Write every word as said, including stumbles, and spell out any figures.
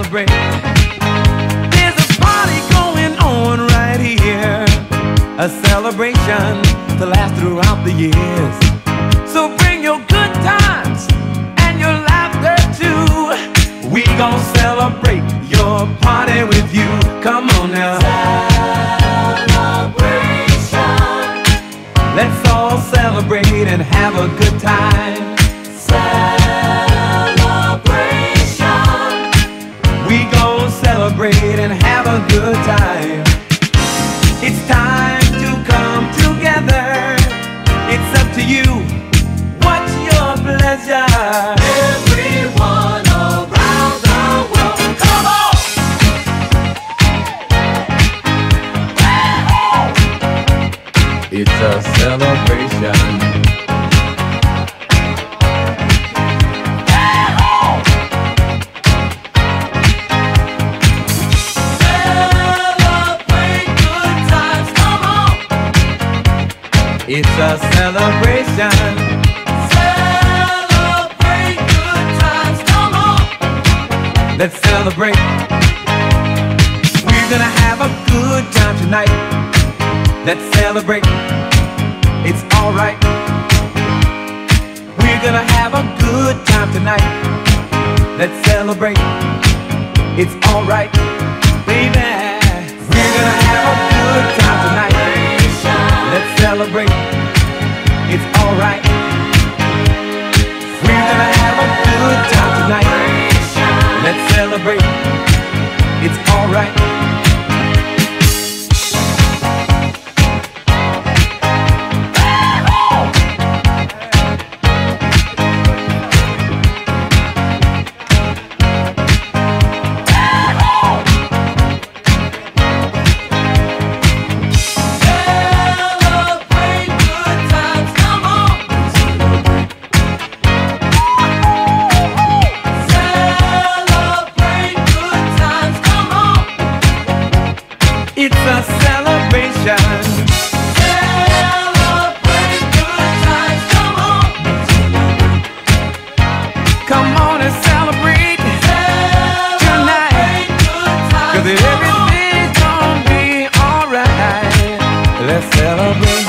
celebrate. There's a party going on right here, a celebration to last throughout the years. So bring your good times and your laughter too. We gon' celebrate your party with you. Come on now. Celebration. Let's all celebrate and have a good time. Celebration. We gon' celebrate and have a good time. It's time to come together. It's up to you. What's your pleasure? Everyone around the world, come on! It's a celebration. Celebrate good times, come on! It's a celebration. Celebrate good times, come on! Let's celebrate. We're gonna have a good time tonight. Let's celebrate. It's alright. We're gonna have a good time tonight. Let's celebrate. It's alright, baby. We're gonna have a good time tonight. Let's celebrate. It's alright. We're gonna have a good time tonight. Let's celebrate. It's alright. It's a celebration. Celebrate good times, come on. Come on and celebrate, celebrate tonight. Cause everything's gonna be alright. Let's celebrate.